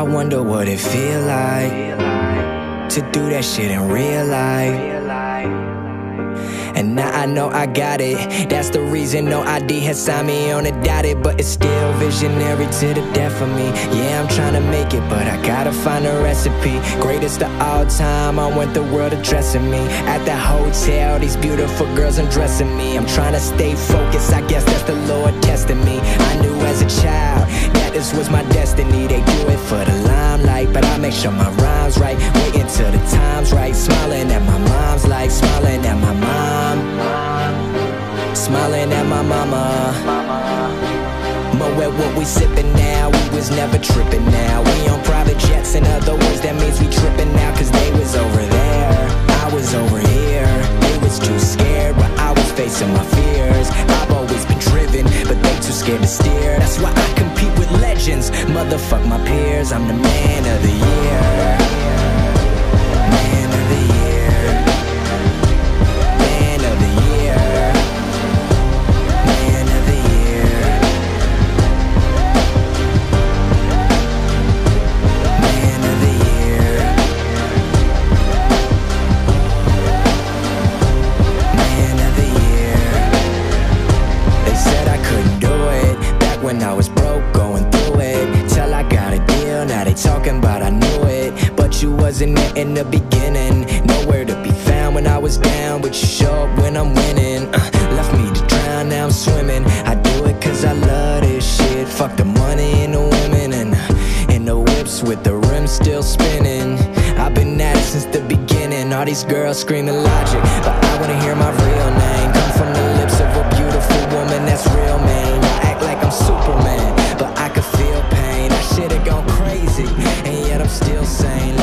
wonder what it feel like to do that shit in real life. And now I know I got it. That's the reason no ID has signed me on a dotted. But it's still visionary to the death of me. Yeah, I'm trying to make it, but I gotta find a recipe. Greatest of all time, I want the world addressing me. At the hotel, these beautiful girls undressing me. I'm trying to stay focused, I guess that's the Lord testing me. I knew as a child that this was my destiny. They do it for the limelight, but I make sure my rhyme's right. Waiting till the time's right. Smiling at my mom's like smiling at my mom. Smiling at my mama. Moet, what we sippin' now, we was never trippin' now. We on private jets, in other words, that means we trippin' now. Cause they was over there, I was over here. They was too scared, but I was facing my fears. I've always been driven, but they too scared to steer. That's why I compete with legends, motherfuck my peers. I'm the man of the year. Man of the year. Man of the year. Man of the year. Man of the year. Man of the year. They said I couldn't do it back when I was broke, going through it. Till I got a deal, now they talking about I knew it. But you wasn't there in the beginning. Nowhere to be found when I was down, but you show up when I'm winning. Left me to drown, now I'm swimming. I do it cause I love this shit. Fuck the money and the women and the whips with the rims still spinning. I've been at it since the beginning. All these girls screaming Logic, but I wanna hear my real name come from the lips of a beautiful woman that's real, man. I act like I'm Superman, but I could feel pain. I should've gone crazy, and yet I'm still sane.